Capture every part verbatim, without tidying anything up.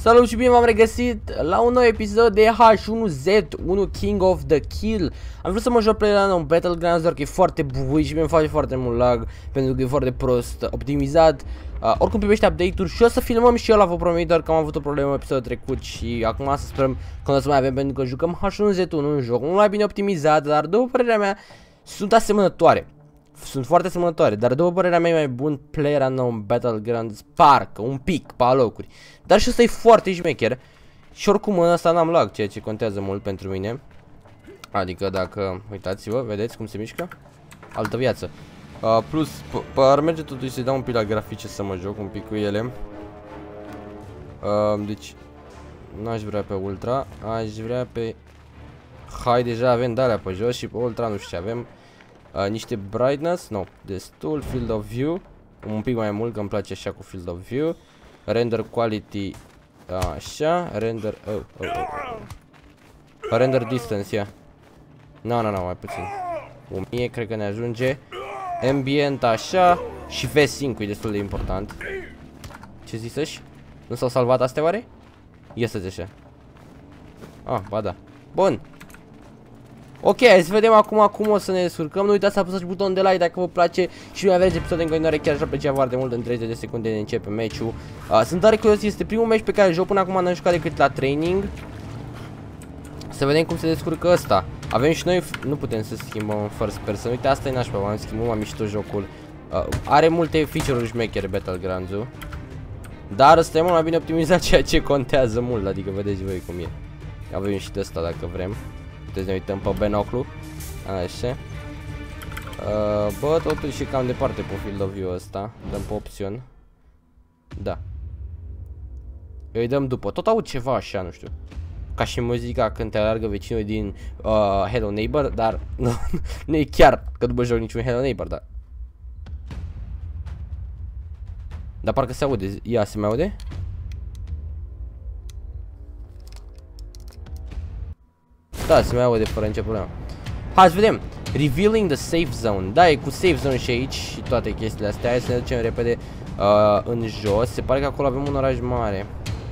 Salut și bine v-am regăsit la un nou episod de H unu Z unu King of the Kill. Am vrut să mă joc pe la un Battlegrounds, doar că e foarte bui și mi face foarte mult lag pentru că e foarte prost optimizat. uh, Oricum primește update-uri și o să filmăm și eu, la vă promit, doar că am avut o problemă episodul trecut și acum să sperăm că nu o să mai avem, pentru că jucăm H unu Z unu, un joc mult mai bine optimizat, dar după părerea mea sunt asemănătoare. Sunt foarte asemănătoare, dar după părerea mea e mai bun PlayerUnknown Battlegrounds, parcă, un pic, pe alocuri. Dar și ăsta e foarte șmecher. Și oricum în ăsta n-am lag, ceea ce contează mult pentru mine. Adică dacă, uitați-vă, vedeți cum se mișcă? Altă viață. uh, Plus, ar merge totuși să-i dau un pic la grafice să mă joc un pic cu ele. uh, Deci, n-aș vrea pe Ultra, aș vrea pe High, deja avem de-alea pe jos și pe Ultra nu știu ce avem. Uh, niște brightness, nu, no, destul, field of view, un pic mai mult, că îmi place așa cu field of view. Render quality, așa, render, oh, oh, oh, oh. Render distance, ia. Nu, nu, nu, mai puțin. o mie, cred că ne ajunge. Ambient, așa, și V cinci e destul de important. Ce ziceți? Nu s-au salvat astea oare? Ia să-ți așa. Ah, ba da. Bun. Ok, hai să vedem acum cum o să ne descurcăm. Nu uitați să apăsați butonul de like dacă vă place și mai aveți episoade în continuare, chiar aș aprecia foarte mult. În treizeci de secunde ne începe meciul. uh, Sunt tare curios, este primul meci pe care joc, până acum n-am jucat decât la training. Să vedem cum se descurcă ăsta. Avem și noi, nu putem să schimbăm în first person. Uite, asta e nașpa, m-am schimbat, m-am mișto jocul. uh, Are multe feature-uri șmechere Battlegrounds-ul, dar ăsta e mult mai bine optimizat, ceea ce contează mult. Adică vedeți voi cum e. Avem și de ăsta dacă vrem. Puteți să ne uităm pe binoclu. Așa. uh, Bă, totuși e cam departe pe field of view ăsta. Dăm pe opțiuni. Da. Eu îi dăm după. Tot aud ceva așa, nu știu, ca și muzica când te alargă vecinul din uh, Hello Neighbor. Dar nu, nu e chiar că după joc niciun Hello Neighbor, dar Dar parcă se aude. Ia, se mai aude? Da, se mai aude fără nicio problemă. Hai să vedem. Revealing the safe zone. Da, e cu safe zone și aici și toate chestiile astea. Hai să ne ducem repede uh, în jos. Se pare că acolo avem un oraș mare.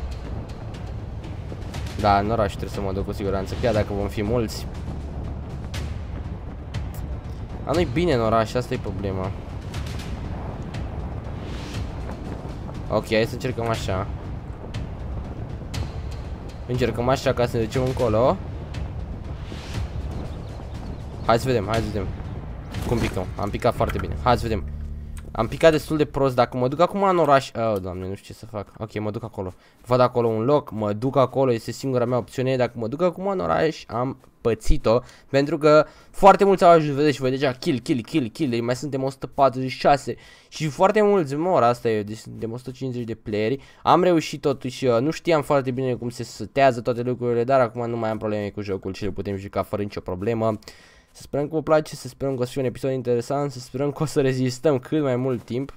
Da, în oraș trebuie să mă duc cu siguranță, chiar dacă vom fi mulți. A, nu-i bine în oraș, asta e problema. Ok, hai să încercăm așa. Încercăm așa ca să ne ducem încolo. Hai să vedem, hai să vedem cum picăm. Am picat foarte bine, hai să vedem. Am picat destul de prost. Dacă mă duc acum în oraș, oh, doamne, nu știu ce să fac. Ok, mă duc acolo. Văd acolo un loc, mă duc acolo, este singura mea opțiune. Dacă mă duc acum în oraș, am pățit-o, pentru că foarte mulți au ajuns, vedeți și voi deja, kill, kill, kill, kill. Deci mai suntem o sută patruzeci și șase și foarte mulți mor, asta e, deci suntem o sută cincizeci de playeri. Am reușit totuși, nu știam foarte bine cum se setează toate lucrurile, dar acum nu mai am probleme cu jocul și le putem juca fără nicio problemă. Să sperăm că vă place, să sperăm că o să fie un episod interesant, să sperăm că o să rezistăm cât mai mult timp.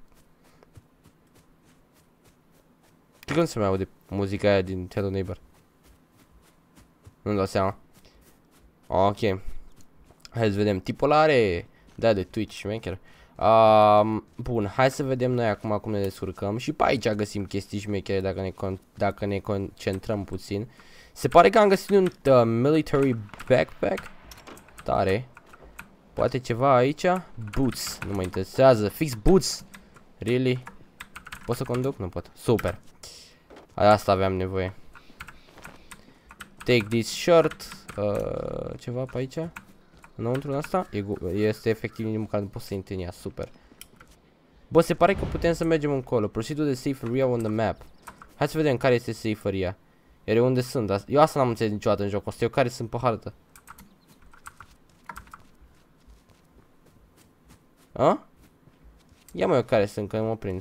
De când se mai aude muzica aia din Hello Neighbor? Nu-mi dau seama. Ok. Hai să vedem. Tipul are, da, de Twitch, șmecher. Um, bun, hai să vedem noi acum cum ne descurcăm. Și pe aici găsim chestii șmechere dacă ne, con dacă ne concentrăm puțin. Se pare că am găsit un uh, military backpack. Tare. Poate ceva aici? Boots. Nu mă interesează. Fix boots. Really? Pot să conduc? Nu pot. Super. Asta aveam nevoie. Take this shirt. Uh, ceva pe aici? Înăuntru în asta? E, este efectiv nici măcar nu pot să intri în ea. Super. Bă, se pare că putem să mergem încolo. Proceed to the safe area on the map. Hai să vedem care este safe area. Iar unde sunt? Eu asta n-am înțeles niciodată în jocul ăsta. Eu care sunt pe hartă? A? Ia mai eu care sunt, că nu mă prind.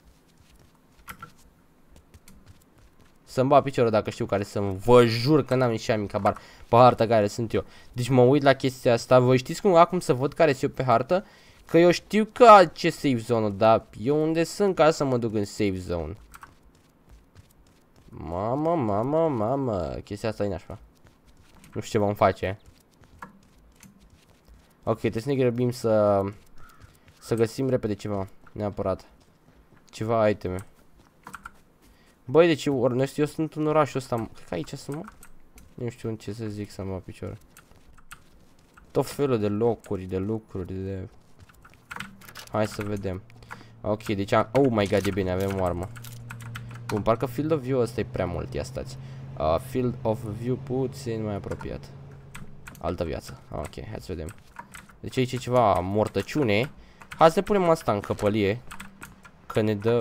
Să-mi bat piciorul dacă știu care sunt. Vă jur că n-am nici mic habar pe hartă care sunt eu. Deci mă uit la chestia asta. Voi știți cum acum să văd care sunt eu pe hartă? Că eu știu că ce safe zone, dar eu unde sunt ca să mă duc în safe zone? Mamă, mamă, mamă. Chestia asta e nașpa. Nu știu ce vom face. Ok, trebuie să ne grăbim să Să găsim repede ceva, neapărat. Ceva iteme. Băi, deci eu, eu, eu sunt în orașul ăsta. Cred că aici să mă... Nu știu ce să zic să mă picioare. Tot felul de locuri, de lucruri, de... Hai să vedem. Ok, deci am... Oh my god, e bine, avem o armă. Bun, parcă Field of View ăsta e prea mult, ia stați. Uh, Field of View puțin mai apropiat. Altă viață. Ok, hai să vedem. Deci aici e ceva mortăciune. Hai să ne punem asta în căpălie. Că ne dă...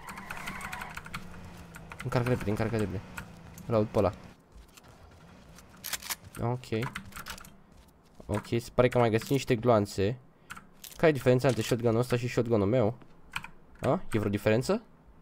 Încarcă repede, încarcă repede. Îl aud pe ăla. Ok. Ok, se pare că am mai găsit niște gloanțe. Care e diferența între shotgun-ul ăsta și shotgun-ul meu? A? E vreo diferență?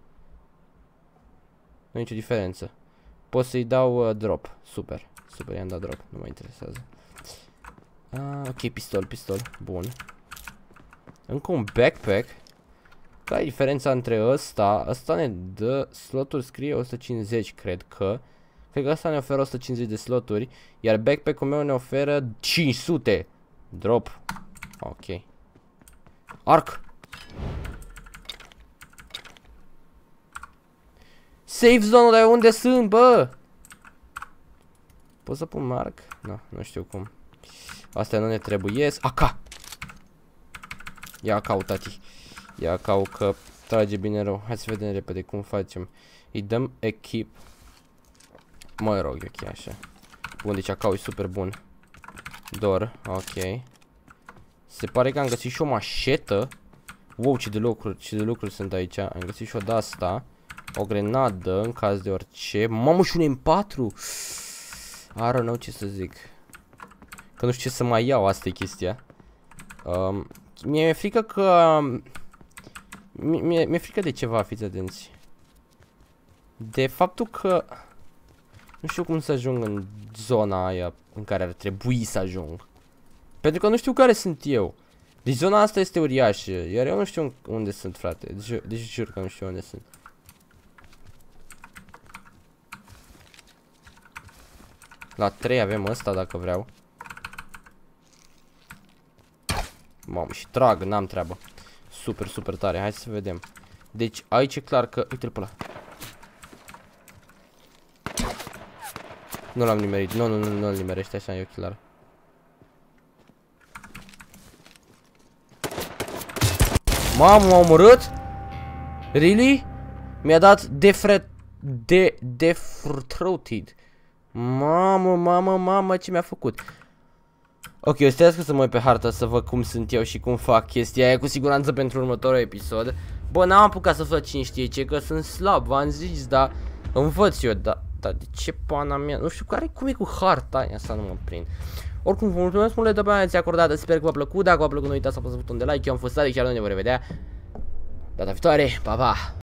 Nu e nicio diferență. Pot să-i dau uh, drop. Super. Super, i-am dat drop. Nu mă interesează. Ah, ok, pistol, pistol. Bun. Încă un backpack. Care e diferența între ăsta? Ăsta ne dă sloturi, scrie o sută cincizeci, cred că. Cred că ăsta ne oferă o sută cincizeci de sloturi. Iar backpack-ul meu ne oferă cinci sute. Drop. Ok. Arc. Safe zone-ul, dar unde sunt, bă? Pot să pun marc? Nu, nu știu cum. Astea nu ne trebuiesc. A K. Ia A K-ul, tati. Ia A K-ul că trage bine rău. Hai să vedem repede cum facem. Îi dăm equip. Mă rog, ok, așa. Bun, deci A K-ul e super bun. Dor, ok. Se pare că am găsit și o mașetă. Wow, ce de lucruri, ce de lucruri sunt aici. Am găsit și o de-asta. O grenadă, în caz de orice. Mamă, și un M patru. I don't know ce să zic. Că nu știu ce să mai iau, asta e chestia. Um, Mi-e frică că... Mi-e mi frică de ceva, fiți atenți. De faptul că... Nu știu cum să ajung în zona aia în care ar trebui să ajung. Pentru că nu știu care sunt eu. Deci zona asta este uriașă. Iar eu nu știu unde sunt, frate. Deci, deci jur că nu știu unde sunt. La trei avem ăsta dacă vreau. Mamă, și trag, n-am treabă. Super, super tare, hai să vedem. Deci aici e clar că... Uite-l pe ăla. Nu l-am nimerit, nu, nu, nu, nu-l nimerește, așa e clar. Mamă, m-a omorât? Really? Mi-a dat defret... De... Defroated. Mamă, mamă, mamă, ce mi-a făcut? Ok, eu stai să mă uit pe hartă să văd cum sunt eu și cum fac chestia aia, cu siguranță pentru următorul episod. Bă, n-am apucat să fac cine știe ce, că sunt slab, v-am zis, dar învăț eu, dar da, de ce pana mea, nu știu care, cum e cu harta aia, asta nu mă prind. Oricum, vă mulțumesc mult de atenția acordată, sper că v-a plăcut, dacă v-a plăcut nu uitați să apăsați butonul de like, eu am fost Alex, iar noi ne vom revedea data viitoare, pa, pa!